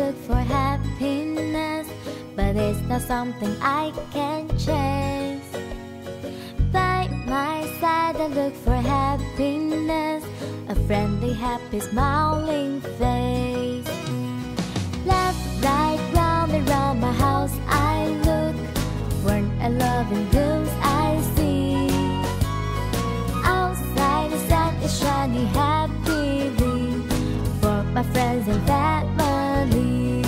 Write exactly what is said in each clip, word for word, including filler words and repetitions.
look for happiness, but it's not something I can chase. By my side I look for happiness, a friendly, happy, smiling face. Left, right, round and round my house I look, warmth and love and blooms I see. Outside the sun is shining happily for my friends and family.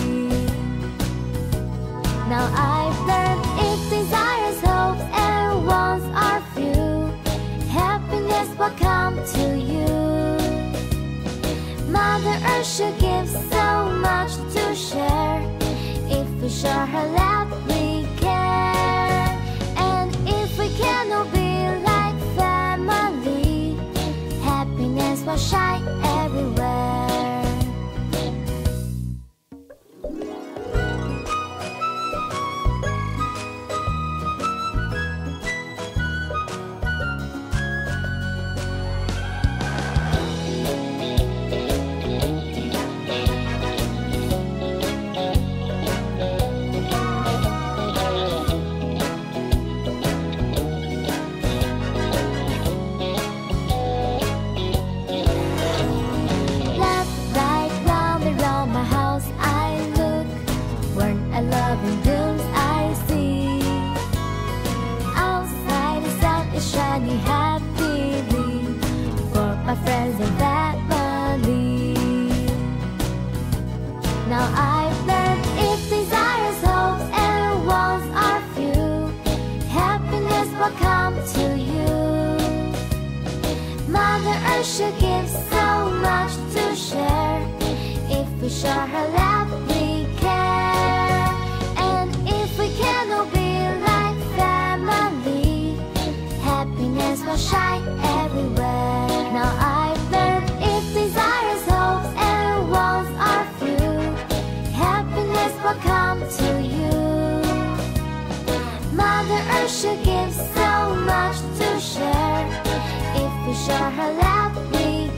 Now I've learned if desires, hopes and wants are few, happiness will come to you. Mother Earth should give so much to share, if we show her love we care. And if we can all be like family, happiness will shine everywhere. Now I've learned if desires, hopes and wants are few, happiness will come to you. Mother Earth should give so much to share, if we show her love we care. And if we can all be like family, happiness will shine everywhere. Now I've learned if desires, hopes and wants are few, happiness will come to you. Mother Earth should give so much to share, if we show her love we